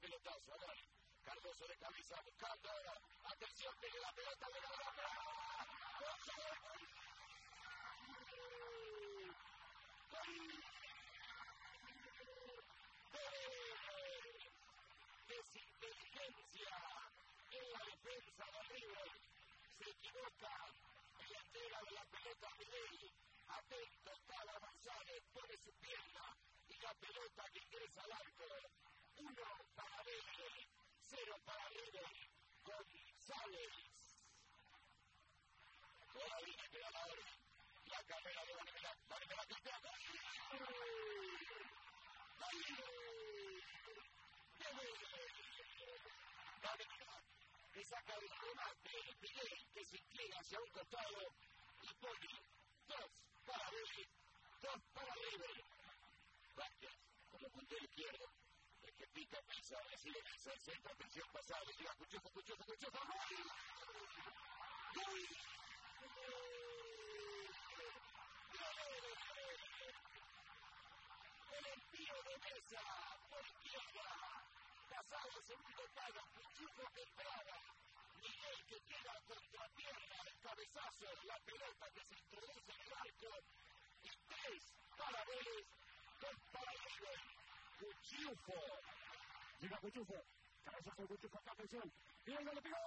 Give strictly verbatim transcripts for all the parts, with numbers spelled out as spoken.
pelotazo, a ver. Cardoso de cabeza buscando. Atención, tiene la pelota de la pelota. Desinteligencia en la defensa de River. Se equivoca en la entrega de la pelota a Miguel. Atento, Tala González pone su pierna y la pelota que ingresa al arco. Uno para River, cero para River. González. La línea que da la hora. La carrera de Vanimela. Vanimela que pega. Vanimela. Que saca el remate. Miguel que se inclina hacia un costado y pone dos para River. Dos para River. Vázquez, como punto izquierdo. El que pica pisa, recibe el centro, atención pasada, le llega Cuchufo, Cuchufo, Cuchufo. ¡Gol! El envío de Mesa por izquierda. Pasado el segundo palo, Cuchufo que entraba. Miguel que tira contrapierna, el cabezazo, la pelota que se introduce en el arco. Y tres para Vélez, dos para River. Cuchufo. Llega Cuchufo. Cabezazo de Cuchufo, atención. Y el gol le pegó.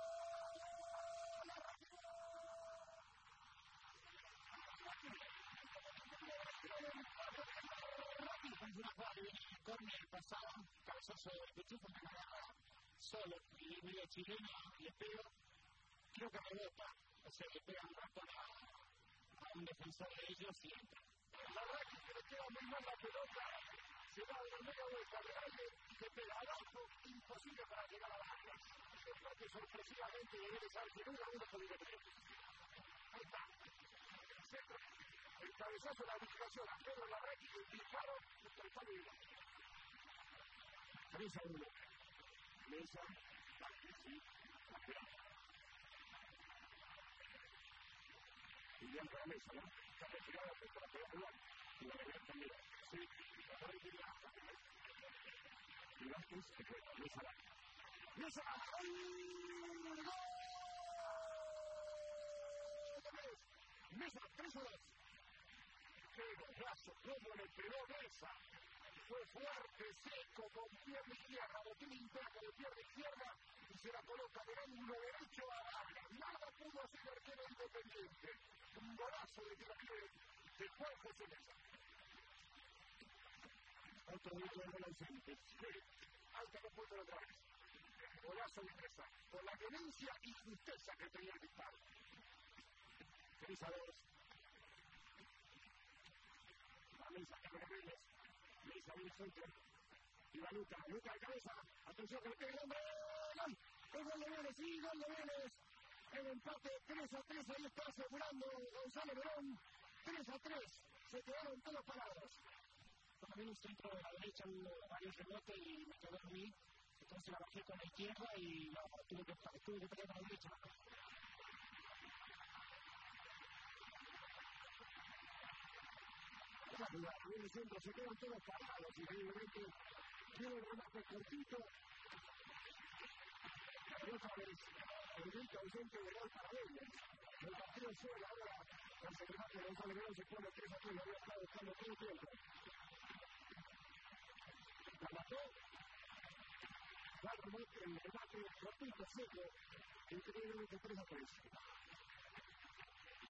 Con el pasado, cabezazo de Cuchufo que ganaba solo y media chilena le pega. Creo que rebota. O sea, le pega un rato a un defensor de ellos y entra. La verdad que le queda muy mal la pelota. Se va de la media vuelta de aire y se pega abajo, imposible para llegar a las áreas. Yo creo que sorpresivamente debe saber que uno a uno con el derecho. Ahí está. El centro, el cabezazo de la habilitación a Pedro Larraqui y el disparo contra el palo y el tres a uno. Mesa, sí, la pelota. Y bien para Mesa, ¿no? Está retirada contra la pelota. Y la pelota también. Sí, la pelota y la pelota. Y Vázquez, que fue Mesa la. ¡Mesa! Mesa, tres a dos. ¡Qué golazo! Como le pegó Mesa! Fue fuerte, seco, con pierna izquierda, botín interno de pierna izquierda y se la coloca del ángulo derecho a Vargas. Nada pudo hacer el arquero Independiente. Un golazo de tiro de Juan José Mesa. Otro grito de Lanzante. Alta no puede otra vez. Golazo de Mesa. Por la violencia y justeza que tenía el disparo. tres a dos. La Mesa que lo Vélez. Mesa en el centro. Y va Luca. Luca de cabeza. Atención que le pega el hombre. ¡Gol! El gol de Vélez. Sí, gol de Vélez. El empate tres a tres. Ahí está asegurando Gonzalo Verón. tres a tres. Se quedaron todos parados. También un centro de la derecha, varios rebotes y me quedé a mí. Entonces la bajé con la izquierda y no, tuve que, tuve que pegar a la derecha. En el centro se quedan todos parados y realmente tiene el remate cortito. Y otra vez, el grito ausente de gol para Vélez. El partido suele ahora, el secretario de Gonzalo Verón se pone tres a tres, lo había estado buscando todo el tiempo. La mató, va el remate cortito, seco, increíblemente tres a tres.